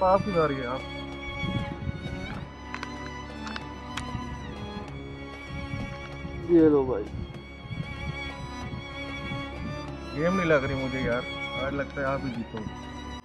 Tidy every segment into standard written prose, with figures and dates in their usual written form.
पास किधर गए आप? ये लो भाई। गेम नहीं लग रही मुझे यार, आज लगता है आप ही जीतोगे।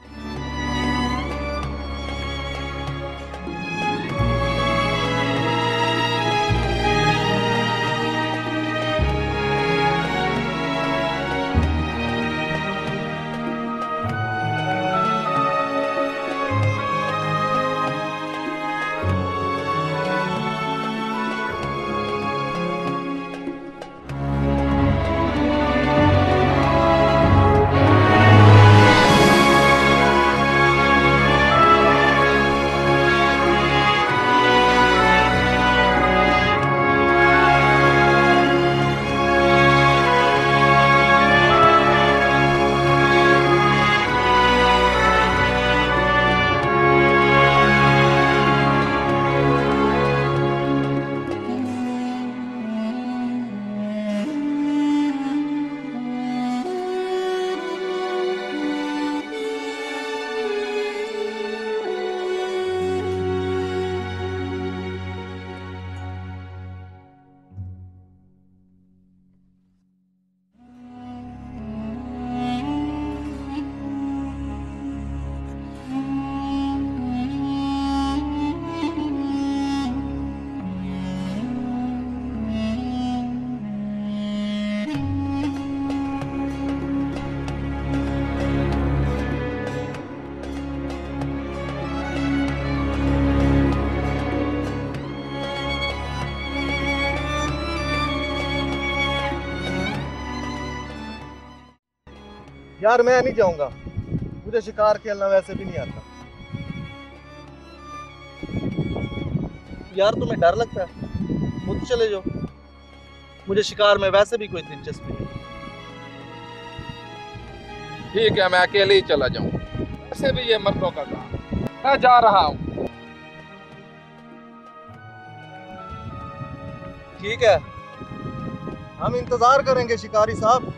यार मैं नहीं जाऊंगा, मुझे शिकार खेलना वैसे भी नहीं आता। यार तुम्हें डर लगता है, खुद चले जाओ। मुझे शिकार में वैसे भी कोई दिलचस्पी नहीं। ठीक है, मैं अकेले ही चला जाऊं, वैसे भी ये मर्दों का काम। मैं जा रहा हूं। ठीक है, हम इंतजार करेंगे शिकारी साहब।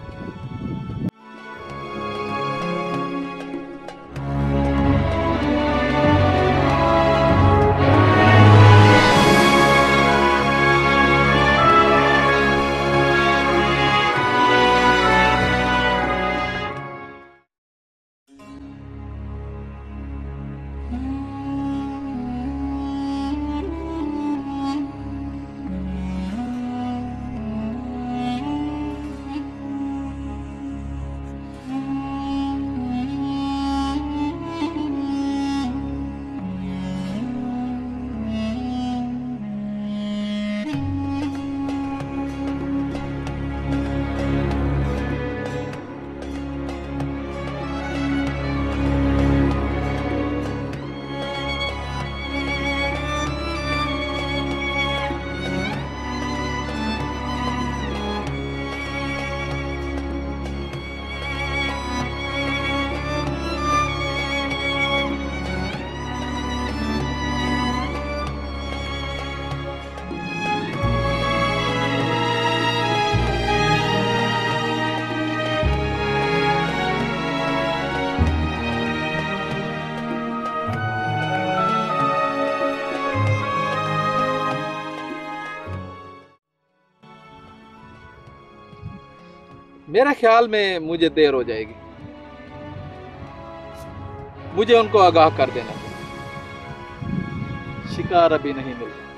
मेरे ख्याल में मुझे देर हो जाएगी, मुझे उनको आगाह कर देना चाहिए। शिकार अभी नहीं मिल रहा।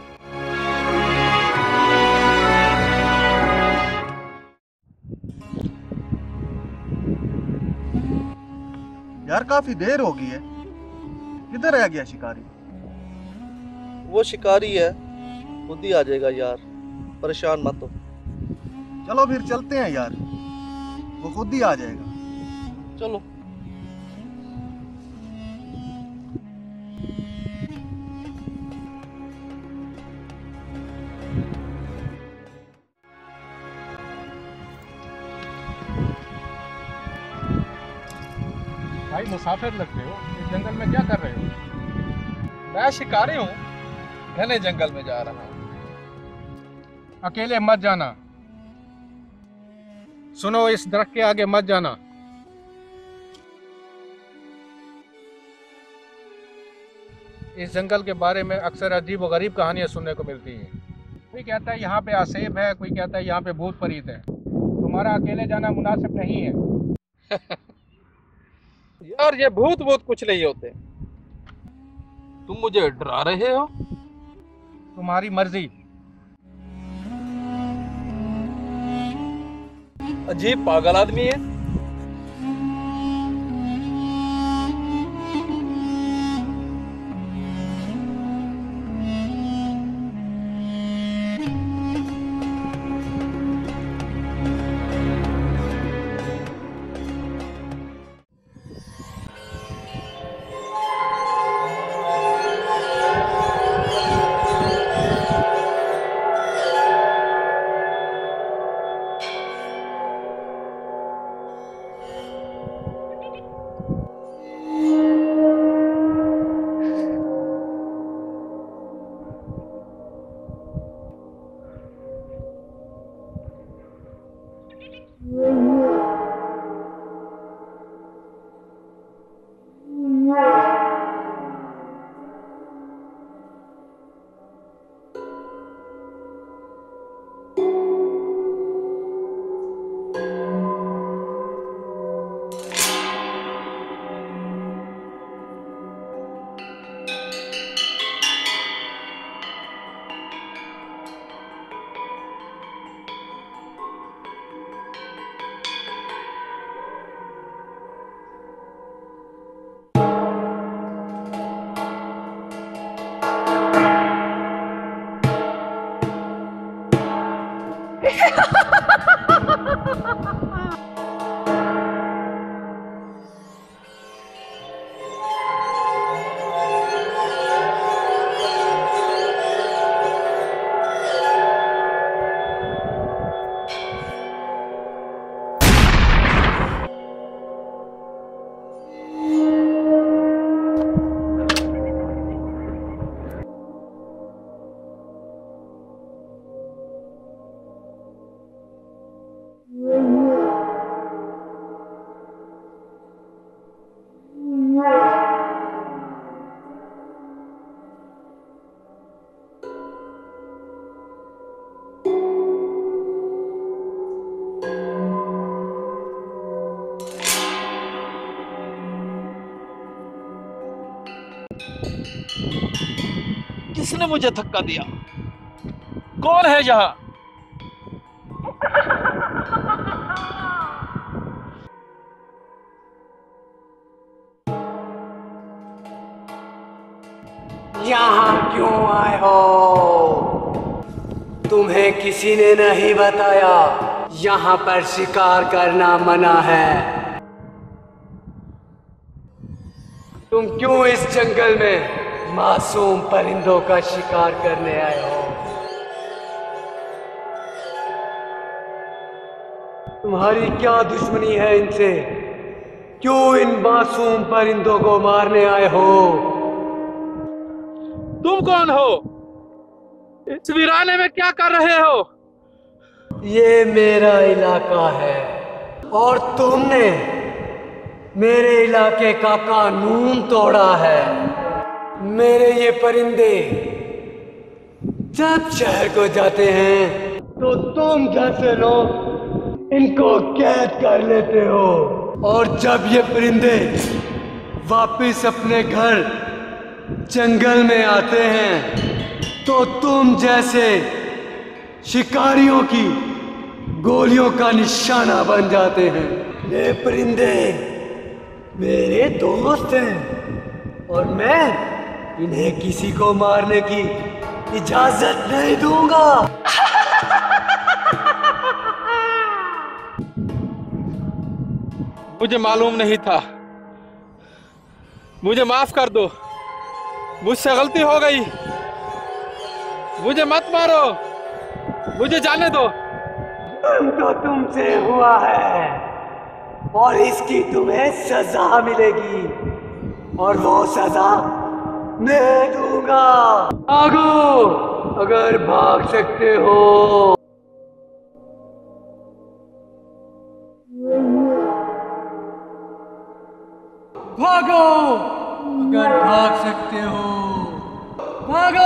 यार काफी देर हो गई है, किधर रह गया शिकारी? वो शिकारी है, खुद ही आ जाएगा यार, परेशान मत हो। चलो फिर चलते हैं यार, वो खुद ही आ जाएगा। चलो। भाई मुसाफिर लगते हो, इस जंगल में क्या कर रहे हो? मैं शिकारी हूँ, घने जंगल में जा रहा हूँ। अकेले मत जाना, सुनो, इस दरख्त के आगे मत जाना। इस जंगल के बारे में अक्सर अजीब व गरीब कहानियां सुनने को मिलती हैं। कोई कहता है यहाँ पे आसेब है, कोई कहता है यहाँ पे भूत प्रेत है। तुम्हारा अकेले जाना मुनासिब नहीं है। यार ये भूत वूत कुछ नहीं होते, तुम मुझे डरा रहे हो। तुम्हारी मर्जी। अजीब पागल आदमी है। किसने मुझे धक्का दिया? कौन है यहाँ? यहाँ क्यों आए हो? तुम्हें किसी ने नहीं बताया यहाँ पर शिकार करना मना है। तुम क्यों इस जंगल में मासूम परिंदों का शिकार करने आए हो? तुम्हारी क्या दुश्मनी है इनसे? क्यों इन मासूम परिंदों को मारने आए हो? तुम कौन हो? इस वीराने में क्या कर रहे हो? ये मेरा इलाका है और तुमने मेरे इलाके का कानून तोड़ा है। मेरे ये परिंदे जब शहर को जाते हैं तो तुम जैसे लोग इनको कैद कर लेते हो, और जब ये परिंदे वापस अपने घर जंगल में आते हैं तो तुम जैसे शिकारियों की गोलियों का निशाना बन जाते हैं। ये परिंदे मेरे दोस्त हैं और मैं इन्हें किसी को मारने की इजाजत नहीं दूंगा। मुझे मालूम नहीं था, मुझे माफ कर दो, मुझसे गलती हो गई। मुझे मत मारो, मुझे जाने दो। जुर्म तो तुमसे हुआ है और इसकी तुम्हें सजा मिलेगी, और वो सजा मैं दूंगा। भागो अगर भाग सकते हो। भागो अगर भाग सकते हो। भागो।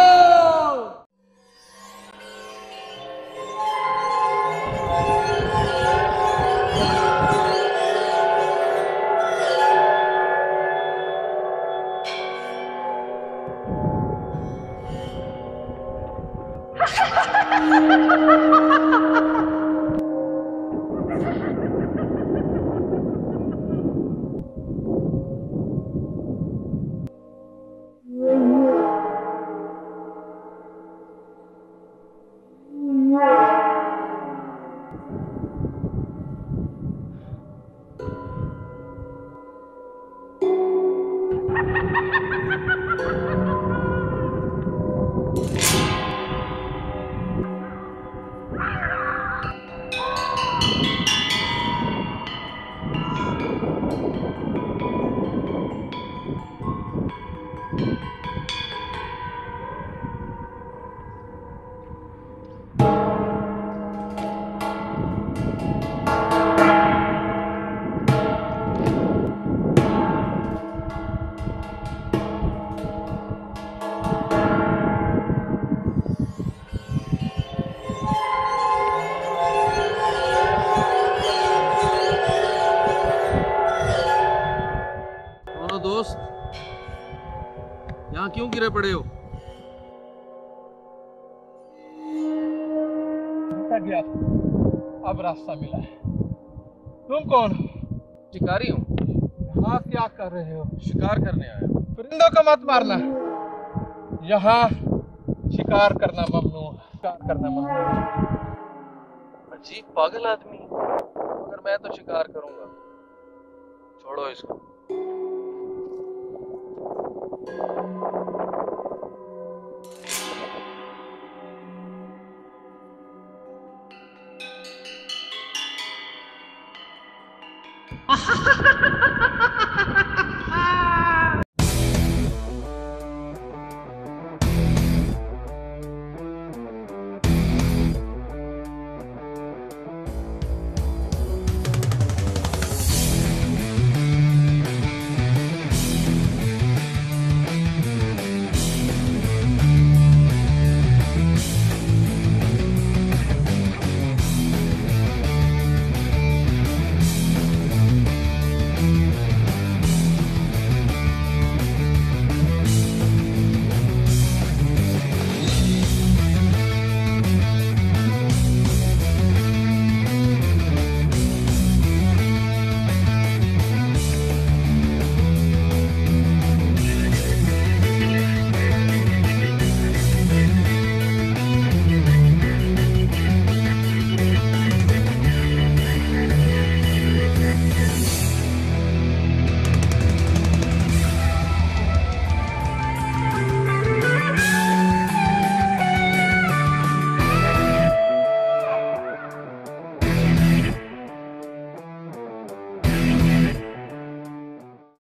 दोनों दोस्त यहाँ क्यों गिरे पड़े हो? गया अब रास्ता मिला है। तुम कौन? शिकारी हूँ, यहाँ क्या कर रहे हो? शिकार करने आया हूँ। परिंदों को मत मारना, यहाँ शिकार करना ममनू है। शिकार करना ममनू है। अजीब पागल आदमी, मगर मैं तो शिकार करूंगा। छोड़ो इसको।